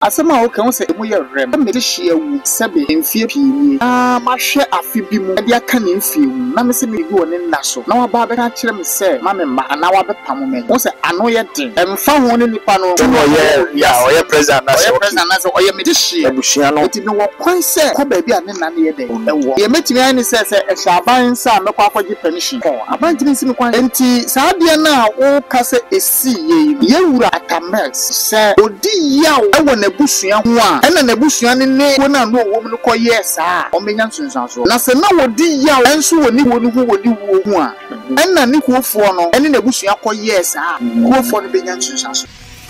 asema o kan se emu ye rem me de hye wu sebe mfie pii ma hwe afi bi mu de aka ne mfie wu na me se me bi woni nna so na wa ba be ka kire me se ma me ma na wa be pam me wo se ano ye den emfa ho ne nipa no o ye president na so o ye me de hye abusua no enti me wo kwan se kwa ba bi a ne na ne ye den ewo ye metimi ani se e shaban sa me kwa kwaji permission aban timi si me kwan enti sa de na wo ka se esi ye wura atamex se odi yaw ewo na busua ho a ena na busua ne ne wo na no wo mu ko yes a o menya nsunsanso na se na wodi yaw enso woni woni ho wodi wo ho a ena ne kuofo no ene na busua ko yes a kuofo no benya nsunsanso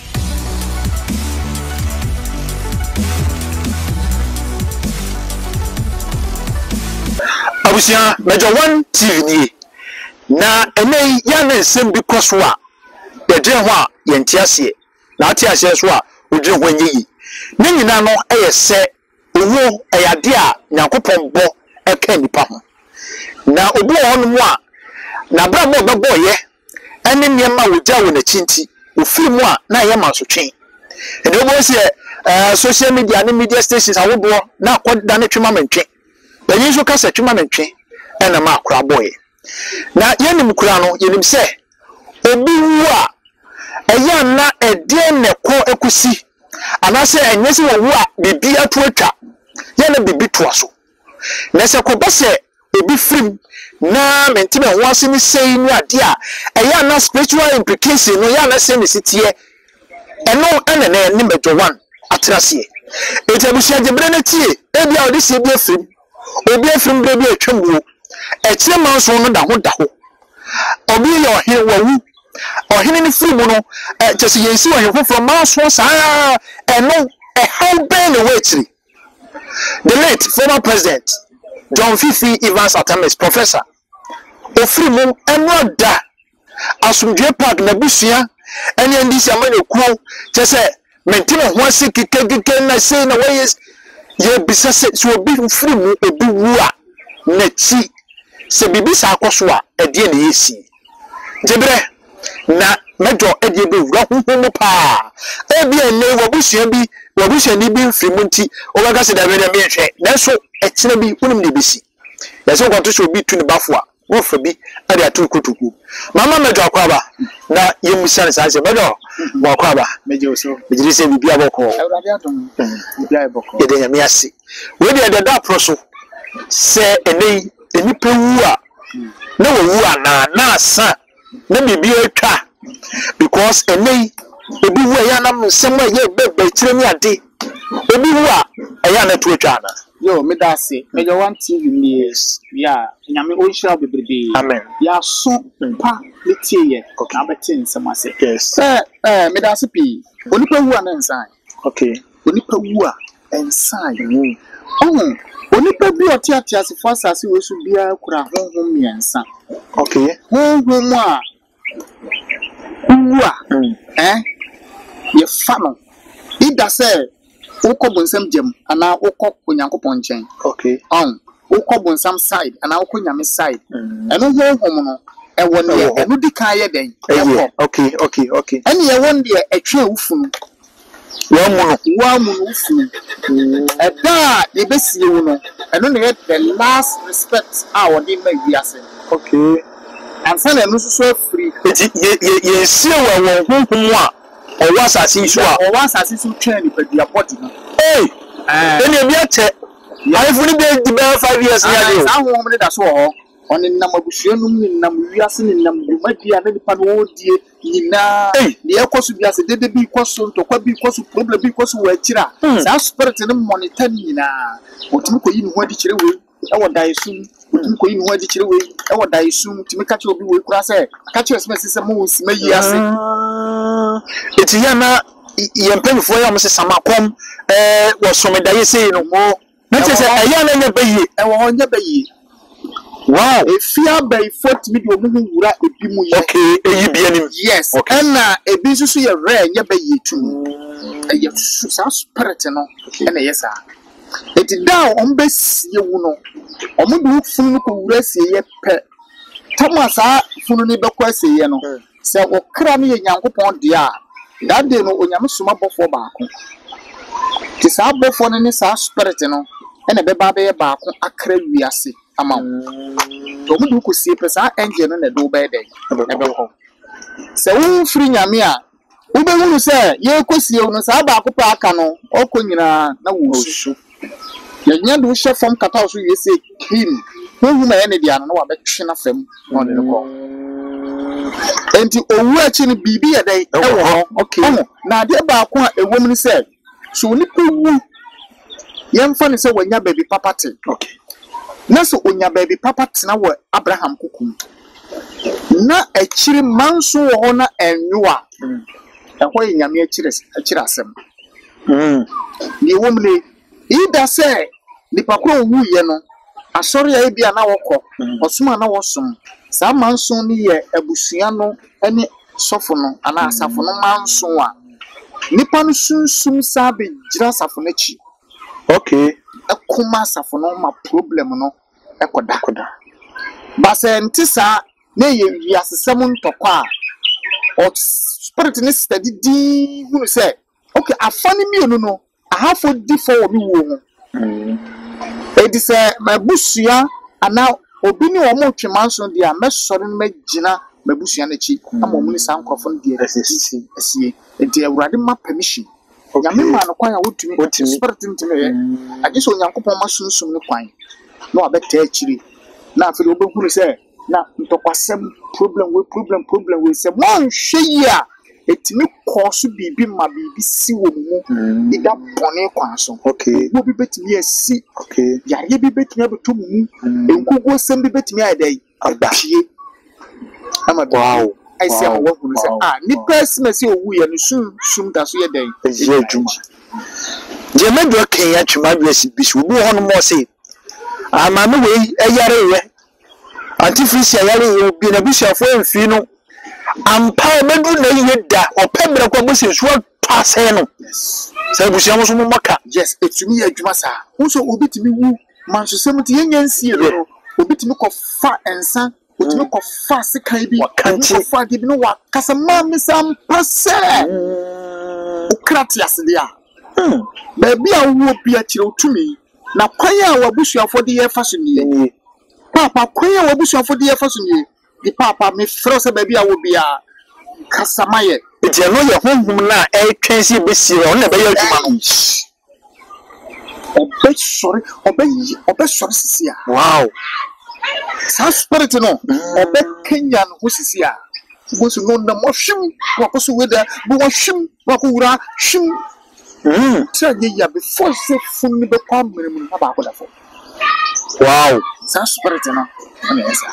abusia Major One TV ni na ene ya na nsem bi koso a ye dre ho a ye ntiase na atiase so a odre ho nyi ne nyina no se owo eyade a Nyankopon bo eka nipa ho na obi ho no mu a na bra mo bebo ye ene niema wogya wo na chinti ofiri mu a na ye masotwen ene obo se social media ne media stations awodo na akoda ne twema mentwe banyi so kasa twema mentwe ena ma akora boy na yenim kura no yenim se obi wu a eya na ede ne ko ekusi anase enyesi wo a bibi atu atwa ye na bibi to aso na se ko bese obi frim na mentime ho ase ni sei ni ade a eya na spiritual implication no ya na se ni sitie eno ene ne Major One atrase ejabusia jebre na tie ebi a odi se bi afrim obi afrim bre bi atwamuo ekire manso no da ho obi ye ohe wawu ohene ni firi mu no chese yensi wo hefofo manso saa eno how ben the way three the late former president John Fifi Evans Atames professor ofiri mu eno da asumdwe park na busua ene ndisi amane kuo chese mentime ho ase kikekeke na sei na way ye bisase so obi firi mu obi wu a na chi se bibi sa akoso a ede na yesi jebre na Major ede be wura huhumu pa ebi ene wabusua ni bi mfiri mu nti obaga se da be na menhwe nanso ekire bi unim ne besi yeso kwanto so bi tu ne bafo a wo fa bi ade atu kotuku mama Major akwaba na yemusa ne sanse Major mo akwaba Major so ejiri se bibi aboko awurade adom bibi aboko ede nyame ase we de da proso se ene enipa wu a na wo wu ana na asa na bibi atwa because ene obi wu ya na nsem a ye bebe kire ni ade obi wu a ya na to atwa na yo me da se Major One TV ni ya nyame o hira bebrebe amen ya so pa letie ye na beti nsem ase yes me da se pi onipa wu ana nsan okay onipa wu a ensan onipa bi otiatia se for asase we so bia kura honhom miensa okay honhom a wu a ye fa no ida se ukobonsam jam ana ukọ Onyankopon nchen okay ukobonsam side ana ukonyame side eno honhom no ewo ne eno dikan ye den okay ene ye won de etwe awufunu wa mu no ufunu eda ye besie wu no eno ne the last respect a wodi ma wiase okay and sana eno so free ye sie wa honhom a owa asase so twa ni padua body no ene bi ache ayefu ni be 5 years ya de sa honhom ne da so ho oni nam abusuanum ni nam wiase ni nam dumadia na nipa no odie nyina de ekoso biase dede bi koso ntokwa bi koso problem bi koso wa akira sa spirit ne monitor nyina otumi koyi ni ho adi kire we ewo daisum otumi koyi ni ho adi kire we ewo daisum tumi ka kire obi we kura se ka kire se mo nsima yi ase eti ya na yempemfo ya mo se samakom wo somedaye sei no mo na tse eya na nya bayi ewo nya bayi wow efia by 40 million mu wura ebi mu ye okay eyi bia nim yes na ebi susu ye rare nya ba yetu ye sa spirit no na yesa eti down on besie wu no omudu funu ko wura sie ye pe tamasa funu ni bekwa sie ye no se okra no ye Nyankopon dia that day no onyame soma bofo baako Ti saa bofo no ne saa spirit no ene beba be baako akra wiase ama wo. To mu du ko sie pe saa angel no na do be den ebe ho. Se wo free nyame a wo be hunu se ye kosie no saa baako pa aka no okonyina na wo su. Ya nya do hye fam kata so yese him. Wo hu ma ene dia no wa be twe na fam no ne ko. Enti owu achi ni bibi ya dai ewo ho. Okay. Na de baako a ewom ni se so ni ko wu yemfa ni se wanya baby papa te. Okay. Na so onya baby papa te na wo Abraham kukum. Na achiri manso wo na enwa. Ehwo nyame achiri asem. Ni womle ida se ni pakro wu ye no asori ya bia na wokọ osuma na wosom sa manso ni ye abusua no ene sofo no ana asafo no manso a nipa no sunsum sa be gira asafo no chi. Okay. Ekuma asafo no ma problem no ekoda ba se ntisa na ye wiasesem ntokọ a o spirit ni steady di hunu se okay afani mienu no ahafo di for mi wo ho. Edi se mabusua ana obi ni wo mo twemanso dia mesori no magina mabusua na chi ama omuni san krofo no dia esie enti awurade ma permission nyame ma no kwan a wotumi spirit ntime ye age so nyankopon ma sunsum ne kwan na wabeta achiri na afiri obehunu se na ntokwasem problem we se mo hwe yi a etimi koso bibi ma bibi si wo mu ida bone kwan so. Okay. Wo bi betimi asi. Okay. Yare bi betimi abeto mu enkogo sem bi betimi adai abie ama wow I say wo hunu se ni person say owu ye no sum da so ye den ye adwuma je medo kan ya twuma biasi bisu obi ho no mo say amame we eyare we antifrisia yare we bi na bisuafo emfi no ampa medu na ye da opembre kwa musi so pase no say busia so mo maka yes etumi ye adwuma sa unso obi timi wu manso semti ye nyansie no obi timi ko fa ensa otimi ko fa sekan bi ko fa gibi no wa kasa mami sam pase ukrati asede a ba bia wo bia kire otumi na kwan a wabusuafo de ye fa so ni papa kwan a wabusuafo de ye fa so ni di papa me fro se ba bia wo bia kasa maye eti no ye honhum na e twensi be si o na be ye adwuma no obe sorry sisi a wow sa spirit no obe kenya no sisi a wo so no na mo hwim wakoso weda bo wo hwim wakowura hwim try ya before say fun be kwa mmeremu na ba akoda fo wow sa spirit no na esa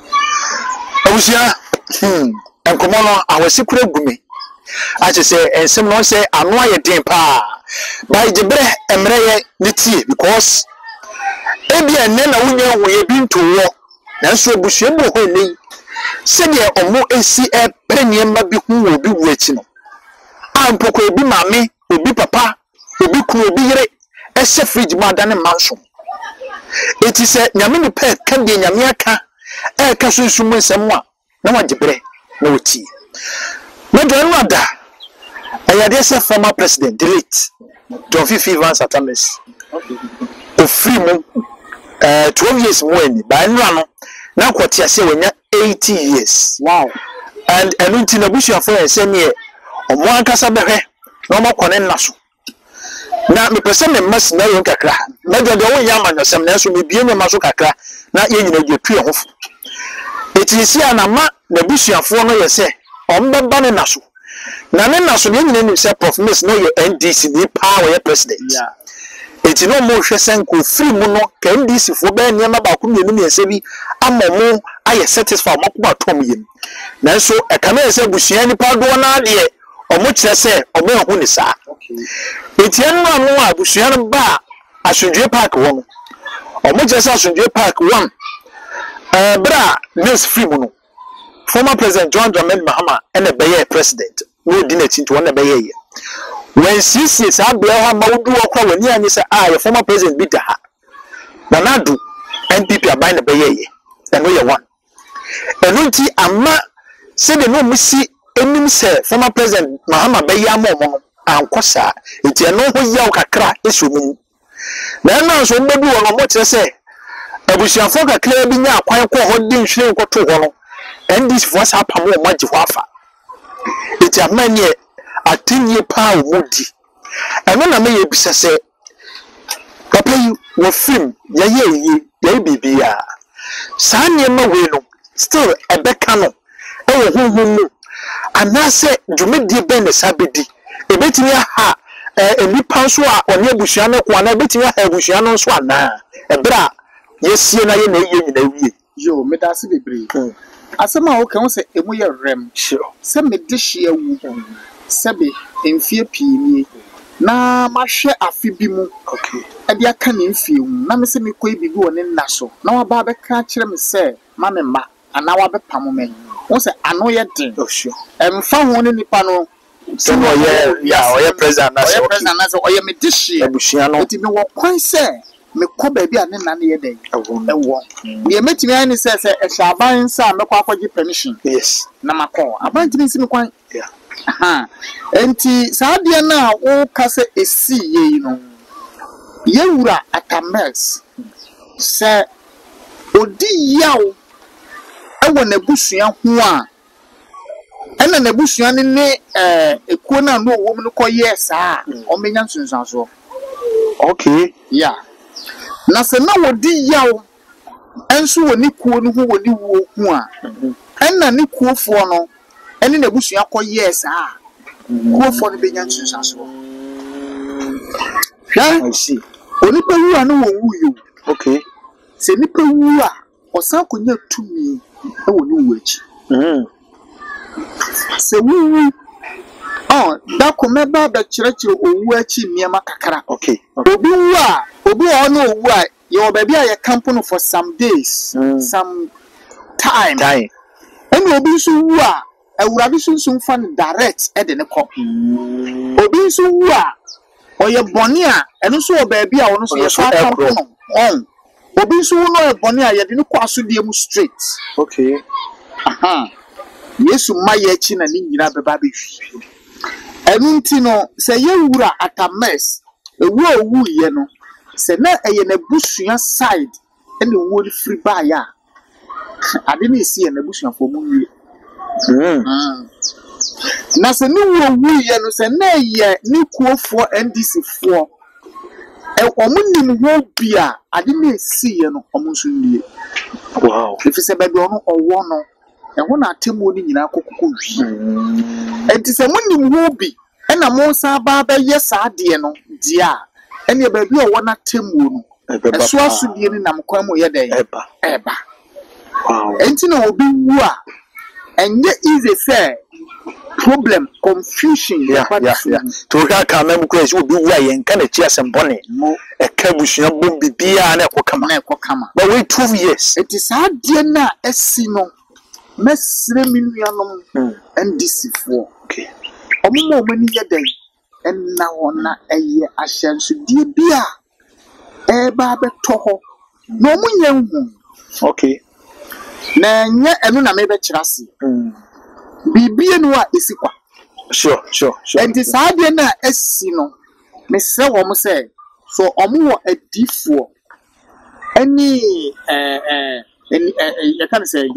awusia enkomo no awasikura gume ache se ensem no se anu aye den pa by jebre emre ye nitie because ebia ne na wunya hoye bi ntowo nanso obusue bo ho nei se de omo esi e preniema bi hu obi wu achi no ampoko ebi mame obi papa obi ku obi yire ehye fridge ma dane manso eti se nyame ni pe ka de nyame aka e ka sunsun nsem a na wajebre na woti no don wada ayade se former president delete John Fifi Van Satames free mu 12 years more ni ba nra no na kwoti ase wanya 80 years wow and enunti na busuafo ense ne omo ankasa behwe na omo kone naso na me pese me mas na yon kakra na de wo nyama no sem na so me bie me maso kakra na ye nyina dwetwe ho eti si anama na busuafo no ye se ombeba ne naso na ne naso ne nyina ni se prof miss no ye NDC ni power ye president yeah eti no mo hwe senko free mu no ka NDC fo be niam ba ko mienu miense bi amomo aye satisfy makoma tom yim nanso e ka na se busua ni pa do na de omo kire se omo ho ni sa eti enu anu a busua no ba asundwe park wo omo kire se asundwe park 1 bra miss free mu no former president John Dramani Mahama and the president no dinner to one be when CC is Abraham Maudu or when you say, your former president beat her. Nanadu, NPP are buying the bay, and we are one. And Runti Ama said the no missy, and say, former president Mahama Bayamo, ankosa enti eno ho yaw kakra esomu na na so mbedu wo no mo kire se abusuafo kakra bi nya akwan ko ho di nhwere nkoto ho no ndis fo sa pamo o magye ho afa enti amanye atinye pa o mudi eno na me ye bisa se papa yi wo film ye bibia saa niema we no still ebeka no e wo honhom anase dwumedie ben na sabedi ebetimi ha enipa so a oni abusua no kwa na ebetimi ha abusua no so ana ebra yesie na ye na ye nyina wie yo medase bebre asema o kan se emu ye rem se medihye awu se be emfie piini na mahwe afi bi mu okay ade aka ne mfie mu na me se me koi bibi woni nna so na waba beka kire me se ma me ma ana wabe pamo me won se ano ye den emfa ho ne nipa no so oye president na so oye me dihye abusua no eti me wo kwan se me kɔ baabi a ne nane ye den ewo ye metimi ani se ehwaban sa me kɔ akɔgye permission yes na makɔ abantimi nsi me kwan enti saade na wo ka se esi ye no ye wura atamex se odi yaw ewo na busua ho a ena na busua ne ekuo na no wo mu no kɔ ye saa o menya nsunsanso okay yeah na se na wodi yaw enso woni kuo no ho woni wo hu a enna ne kuofo no ene na busua kɔ yes a kuofo no benya nsunsanso I see oni pa wu anu wo wu yo okay se ni pa wu a osan konya tumi e woni wu achi se wu da komeba ba kyerɛkyerɛ owu achi niema kakra okay obi wu a obi ono owu a ye obabi a ye camp no for some days some time and obi so wu a awurade sunsun fa no direct e de ne kɔ obi so wu a oye bɔne a eno so obabi a ono so ye fa camp no obi so wu no e bɔne a ye de ne kɔ asodie mu straight okay yesu ma ye achi na ne nyina beba behwi enu nti no se ye wura atames ewu owu ye no se na eye na busua side ene wo ni free ba ya ade na esi ye na busua fo mu wie na se ni wo owu ye no se na ye ni kuofo NDC fo omunim ho bia ade na esi ye no omunso nie wow if se be do no owo no eho na atemu ni nyina kokoko wi enti se munim ho bi ena mo sa ba ba ye saade no dia ene ba bi owo na atemu no eso asudie ni nam kwan mo ye den eba wow enti na obi wu a enye easy say problem confusion to ka mem ko esi obi wu a yen ka na chi asembone e ka busua bom bibia na ekokama but wait 2 years enti saade na esi no mesre minuanom NDC fo okay omo mani yeden enna wona eye ahyanso die bia eba beto ho no munye hu okay na nya enu na me be kirase bibie no a esikwa sure enti saade na esi no mesre wo mo se so omo wo adifo ani you can say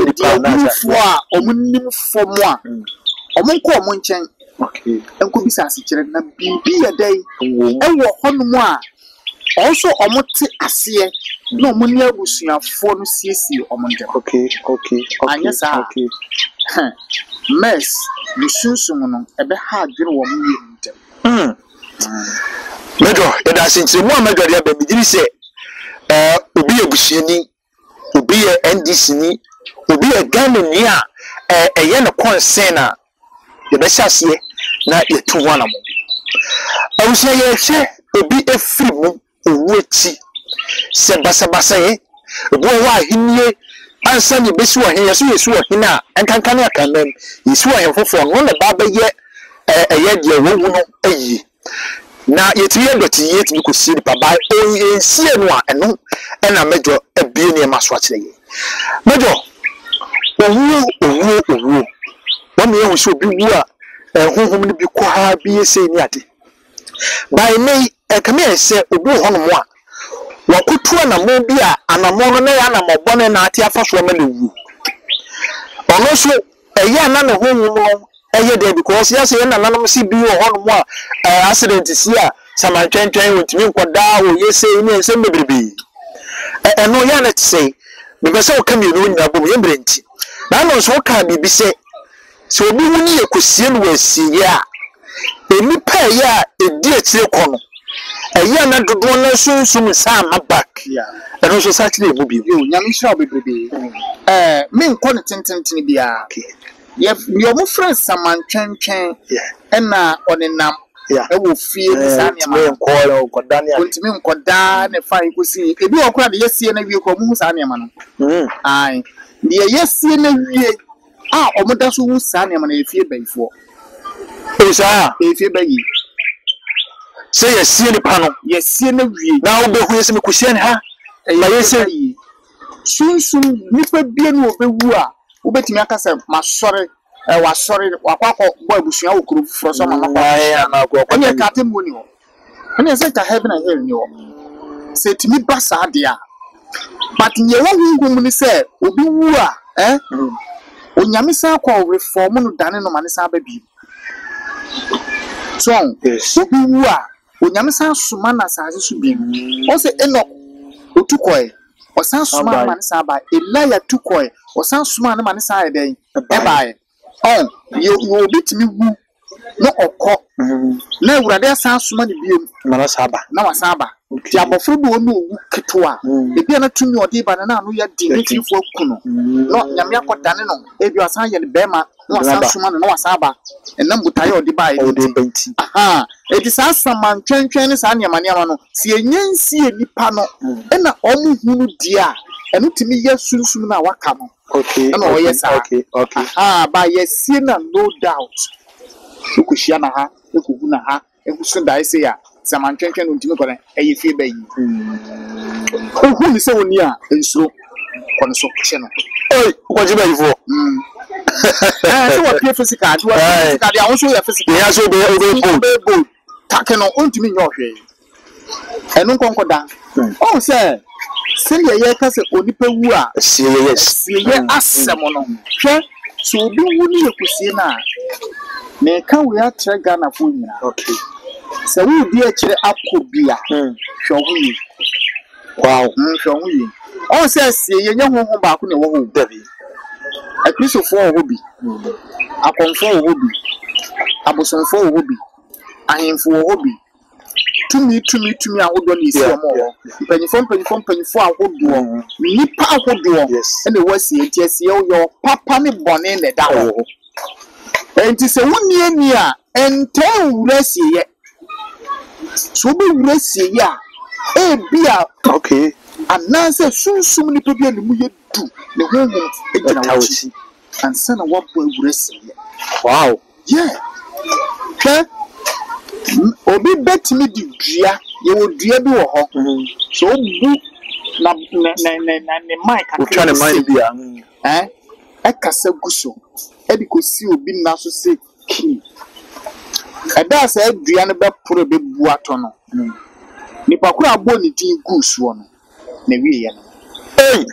omunim fom a omunko omunchen okay enko bisase kire na bibi yedai ewo honum a also omuti ase na omuni abusuafo no siesie omunde okay anyasa okay mess musunsun no ebe ha adwere wo mu yendem mejo eda sinchire mu amejo de ba bidiri se obi abusuani obi NDC ni obi Ghana ni a eye ne concern a ye be hyase na ye tu wana mo awusia ye hye obi efiri mu owu achi se basabasa ye obo wa hinie ansa ni besi wo hen yeso yesu wo hen a enkankan na kanam yesu wo hen fofo no le ba be ye eye de wo hu no ayi na yetiye doti yeti bi ko si pa ba ensie no a eno ena mejo abie ne maso akire ye mejo owu wo me hu so bi wu a honhom no bi kɔ ha bi yɛsɛ ni ade by me come here say obi hono mo a wakotu anamo bi a anamo no na ya anamobɔ ne na ate afa so ma na wu ono so ɛyɛ na ne honhom no ɛyɛ de because yɛsɛ yɛ nananom si bi wɔ hono mo a accident si a samantwentwen wotimi nkɔda wo yɛsɛ ni nsɛm bebrebe ɛno yɛ na te sɛ because o come you no nyina bom yɛ brenti na no so ka bibi sɛ so obi hu ni ekosie no wasiye a enipa ya edi akyire kɔ no ɛyɛ na dodo na sunsum sa ma back ɛno so sa kyire mu bi yo nyame hyira bebrebe me nkɔ ne tententen bia ye mo friend samantwentwen ɛna ɔnenam ɛwɔ fie ne sa ne ma nkɔda ne ontimi nkɔda ne fa ikosi ebi ɔkora de yesie na wie kɔ mu hu sa ne ma no ai de yesie na wie a omoda so hu sa ne ma na efie bayifo Esa efie bayi say yesie ni pa no yesie na wie na wo be hu yesi me kusie ne ha la yesie yi sunsun nipa bie no obewu a wobetimi akasa masɔre wasɔre wakwakɔ boy busua wo kuro fufuro so mama ya na go ko onye ka temu ni ho onye say ka heaven and hell ni ho say timi ba sa de a but nye wo hungum ni say obi wu a onyame sa akɔ reform no dane no mane sa ba bi so obi wu a onyame sa soma na sa so bi o say eno otukɔe o san soma mane sa ba Elijah tukɔe o san soma na mane sa eden e bae you bitimi wu no okɔ na awurade san soma ne biem na saba na wasaba ti abofo bi onu owu ketwa ebi na tumi odi ba na no ya di netifo akuno no nyame akɔdane no ebi wasan yɛ ne bema na wasan soma no na wasaba enam butaye odi ba edi aha edi sa samantwentwen ne sa nneama no si enyansi enipa no na omu hunu dia enu timi yɛ sunsum na waka no okay okay ba yesie na no doubt ukushia na ha ekugu na ha ekusu dai se ya samantwentwen no ntimi kɔne ɛyɛ fie bayi ohu ni se woni a ensuro kɔne so kye no kɔje bayi fo so what physical do physical dia won so ya physical ya so be bold take no ontimi nyɛ ohwe ɛno nkonkoda o se sɛnea yɛka sɛ onipa wu a siye asɛm no hwɛ so obi wu ne yɛkosie na me ka we atre Ghana fo nyina okay sɛ wo di akyire akobia hwɛ ho yi wow hwɛ ho yi o sɛ siye yɛnyɛ honhom baako ne wo ho dabi akrisofo wo ho bi akonfo wo ho bi abosonfo wo ho bi ahemfo wo ho bi tumi ahodo ni isi omo mpanyifo ahodo nipa ahodo ene wasi entiese yo papa ne bone ne da ho enti se woni ani a ento wurasi ye so be wurasi ye a e bia okay anase sunsum ni pe bia ne mu ye du ne honhom ejina wuchi ansa na wabo wurasi ye wow yeah obi betimi di dua ye wo dua bi wo ho so obu na ne mic akwa ne mic bia ekasa guso edikosi obi na so se ki eda sa dua ne be poro be bu ato no nipa kura abo ni din guso no na wie ye no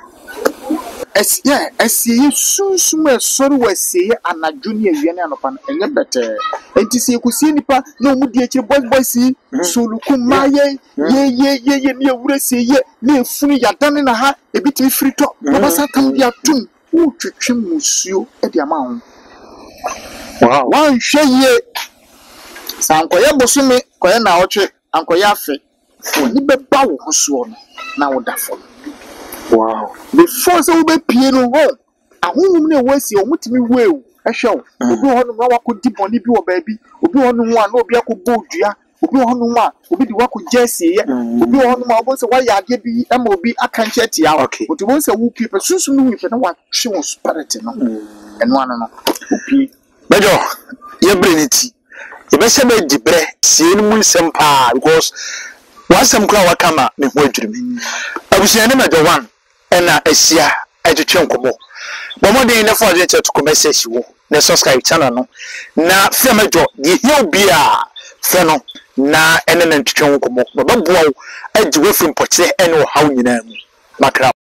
esiye sunsum sori wasiye anadwo ne awie ne anopa enye bete enti se ekusie nipa na omu die kire boys soluku maye ye ne awurasiye na efunu yadane na ha ebitimi frito obasa tam bia tum utwetwe musuo e dia ma ho wow wan hweye sankoye bosome koye na otwe ankoye afe oni beba wo ho so no na wo dafo wow before so be pie no ho ahunhum ne wasi o mutimi wew ehwew obi ho no wakodi boni bi wo baabi obi ho no ho a na obi akobɔ odua obi ho no ho a obi di wakogya asiye obi ho no ma obo se wa yade bi ama obi aka nche tia otu bo se wu pie sunsun no wi pe na wa hwe wo spirit no eno ano no opi bejo ye breniti ye be se be dibre sie no mu nsem pa because wasem kura wakama ne ho adwirimi abusia ne mejo 1 ena asia etwetwe nkomo bomodin ne for je to come message wo na subscribe channel no na fe majo de hiu bia fe no na ene na ntwetwe nkomo baba boa agye we from poche ene o haw nyina mu makra